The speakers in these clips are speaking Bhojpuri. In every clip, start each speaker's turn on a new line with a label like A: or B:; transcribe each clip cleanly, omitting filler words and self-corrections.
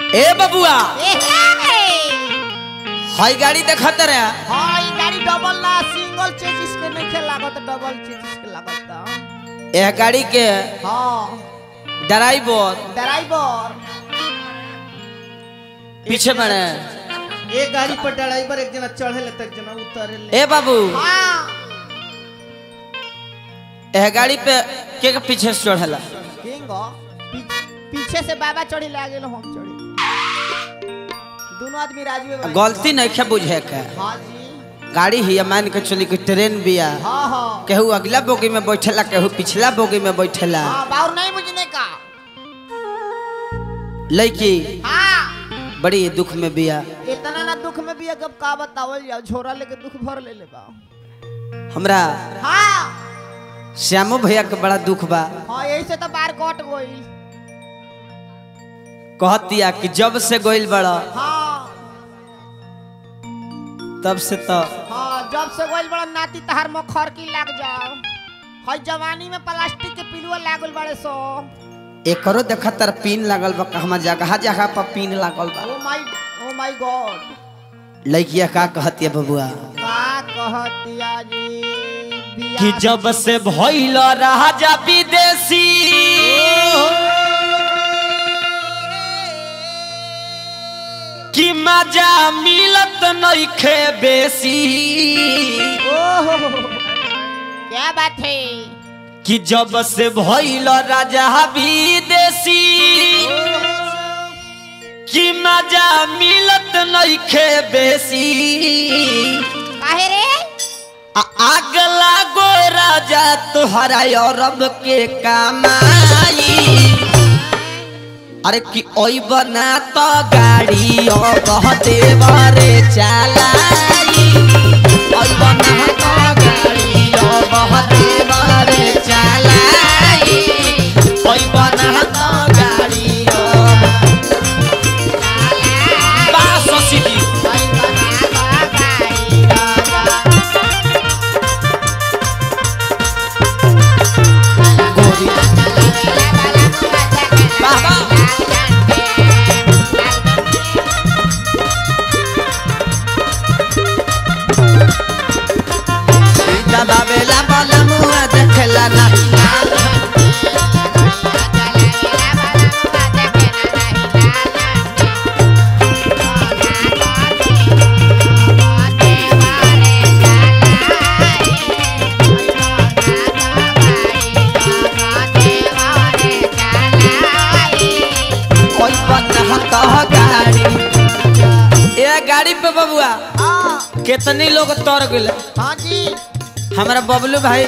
A: ए बबुआ हाई गाड़ी देखत रे।
B: हां ई गाड़ी डबल ना सिंगल चेसिस के नहीं खेल लागत डबल चेसिस के लागत।
A: ए गाड़ी के
B: हां
A: ड्राइवर पीछे बने।
B: एक गाड़ी पर ड्राइवर एक जना चढ़े ले तक जना उतरे ले।
A: ए बाबू
B: हां
A: ए गाड़ी पे के पीछे से चढ़ला?
B: किंगो पीछे से बाबा चढ़ी लागे हम चढ़ी दोनों आदमी राजू में
A: गलती नहीं खे बुझे के।
B: हां जी
A: गाड़ी ही मान के चली कि ट्रेन बिया।
B: हां हां
A: केहू अगला बोगी में बैठेला केहू पिछला बोगी में बैठेला।
B: हां बाउर नहीं बुझने का
A: लड़की
B: हां
A: बड़ी दुख में बिया।
B: इतना ना दुख में भी कब का बतावल जाओ झोरा लेके दुख भर ले बा।
A: हमरा
B: हां
A: श्यामो भैया के बड़ा दुख बा।
B: हां यही से तो बार कट गई।
A: कहतिया कि जब से गोइल बड़ा
B: हां
A: तब से तो
B: हां जब से गोइल बड़ा नाती तहार मखर की लाग जाओ। हई जवानी में प्लास्टिक के पिलुआ लागल बड़े सो।
A: एकरो देखा तर पिन लागल बा। कहमा जगह जगह पर पिन लागल बा।
B: ओ माय गॉड
A: लड़किया का कहतिया बबुआ
B: का कहतिया जी
A: कि जब से भइल राजा विदेशी कि मजा मिलत नइखे बेसी।
B: ओहो क्या बात है
A: कि जब से भइल राजा विदेशी कि मजा मिलत नइखे बेसी।
B: काहे रे
A: आग लागो राजा तुहरा अरब के कमाई। अरे कि ओई बना तो गाड़ी देवरे चलाई। ओई बना तो गाड़ी देवरे चलाई। ओई बना तो गाड़ी बाबेला बाला मुआ देखला ना। गाड़ी पे बबुआ कितने लोग तोड़ गए।
B: हाँ जी
A: हमारा बबलू भाई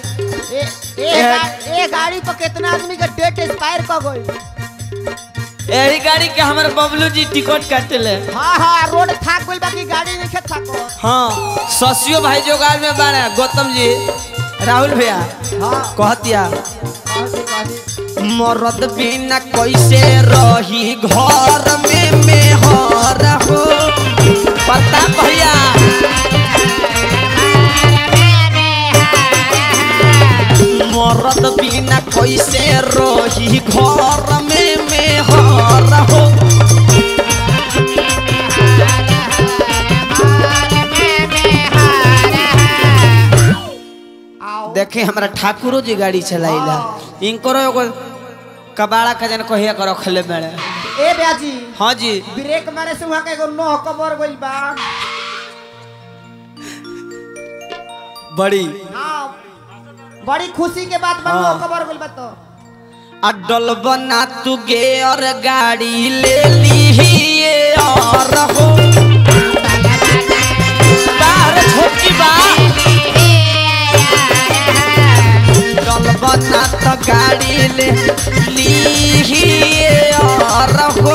B: ए गाड़ी पर कितना आदमी का डेट एक्सपायर कर गई।
A: यही गाड़ी के हमारे बबलू जी टिकट काटे ले।
B: हाँ हाँ रोड थाक गई बाकी गाड़ी नहीं खे थाको।
A: हाँ ससियो भाई जोगाड़ में बारे गौतम जी राहुल भैया
B: हाँ
A: कहतिया मरद बिना कैसे रही घर में मेहर हो। पता भैया मरद बिना कैसे रही घर में मेहर हो। देखे हमारा ठाकुरो जी गाड़ी चलाइला इनकरो एगो कबाड़ा का जन कहिया कर रखले मेरे।
B: ए ब्याजी
A: हाँ जी
B: ब्रेक मारे से वहां के एगो नोह कबर गइल बा।
A: बड़ी
B: हां बड़ी खुशी के बात बा नोह कबर गइल बा। तो
A: अडल बना तू गे और गाड़ी ले ली और हो बाहर छोटी बा अडल बना तो गाड़ी ले ली और हो।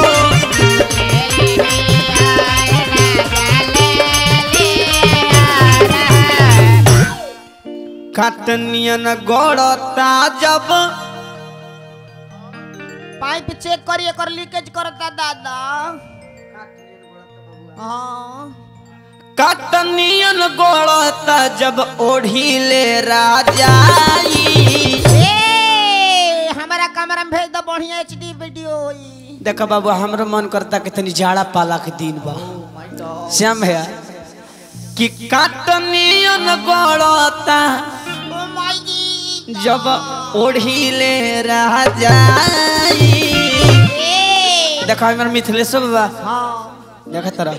A: कटनियन गड़ता जब
B: पाइप चेक करिए कर लीकेज करता दादा। हाँ
A: कटनियन गड़ता जब ओढ़ी ले राजाई।
B: हमारा कमरा में भेज दो बढ़िया HD वीडियो होई।
A: देखा बाबू हमरो मन करता कि तनी जाड़ा पाला के दिन बा श्याम भैया कि काटनियन गड़ता जब ओढ़ी ले रह जाई। देखा हमार मिथिलेश्वर बाबा देखा तरह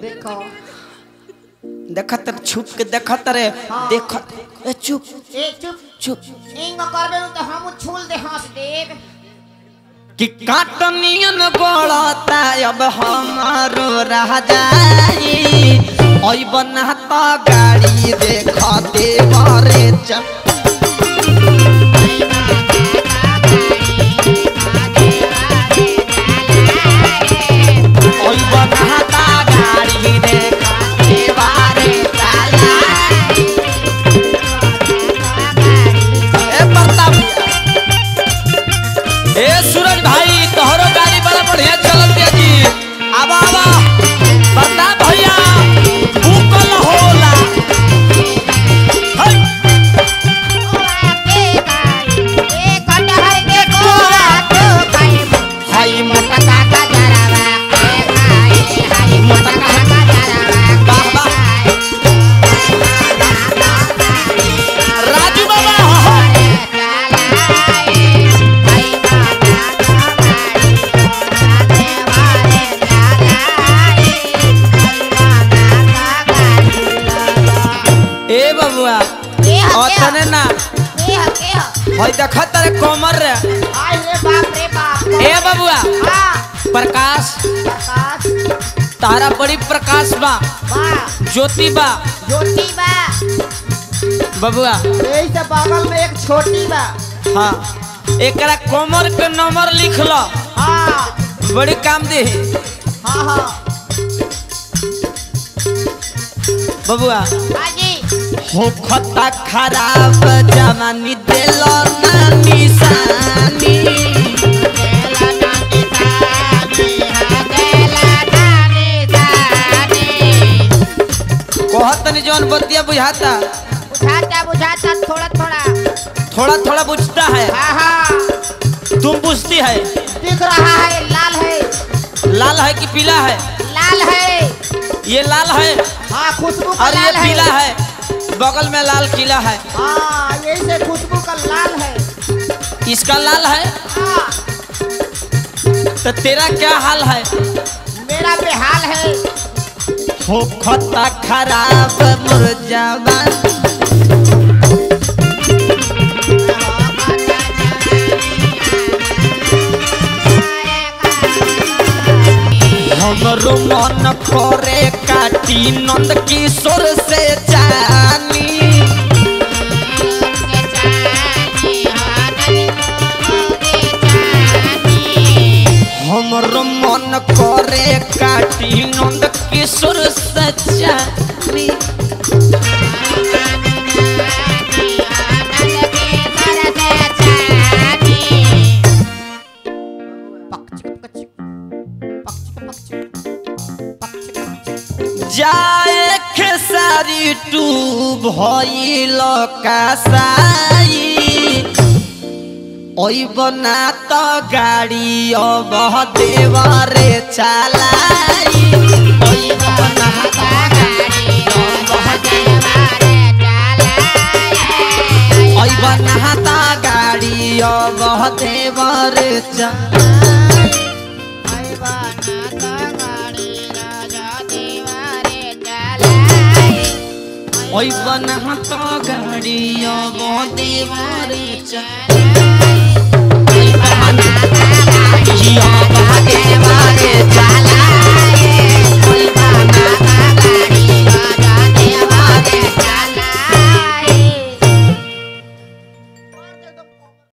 A: देखा तर छुप के देखा तरे देखा चुप
B: चुप
A: चुप
B: इंग करबे तो हम छूल दे हंस देब
A: कि काटनियन गड़ता अब हमारो रह जाई। ओई बनता गाड़ी देखा देवरे ओई बनता गाड़ी देखा देवरे ए सूरज भाई तोहरो गाड़ी बड़ा बढ़िया चलत है जी। आवा आवा प्रताप भैया भूकल होला हाय मटका का जरावा हाय मटका का जरावा वाह वाह राजू बाबा ए बबुआ ओतने ना होय देखत रे कोमर रे
B: आय रे बाप रे बाप
A: ए बबुआ
B: हां
A: प्रकाश तारा बड़ी प्रकाश बा ज्योति बा बबुआ
B: यही से बगल में एक छोटी बा
A: हाँ एकरा कोमर के नंबर लिख लो
B: हां
A: बड़ी काम दे
B: हां हां
A: बबुआ
B: हाजी
A: हो खता खराब जवानी देलो ना निशानी कहतनी जौन बतिया बुझाता
B: बुझाता
A: थोड़ा थोड़ा बुझता है
B: हाँ हाँ
A: तुम बुझती है
B: दिख रहा है
A: लाल है कि पीला है
B: लाल है
A: ये लाल है
B: हाँ खुशबू का
A: और ये
B: लाल
A: पीला है बगल में लाल किला है
B: हाँ यही से खुशबू का लाल है
A: इसका लाल है
B: हाँ
A: तो तेरा क्या हाल है
B: मेरा बेहाल है
A: हो खता खराब मुरझावन हमरो मन करे काटी नंद किशोर से जानी हमरो मन करे काटी नंद किशोर से जानी जाए खेसारी टू भइल कासाई ओई बना तो गाड़ी अब देवरे चलाई ओई बना तो गाड़ी अब देवरे चलाई ओई बना तो गाड़ी अब देवरे चलाई ओई बना तो गाड़ी अब देवरे चलाई।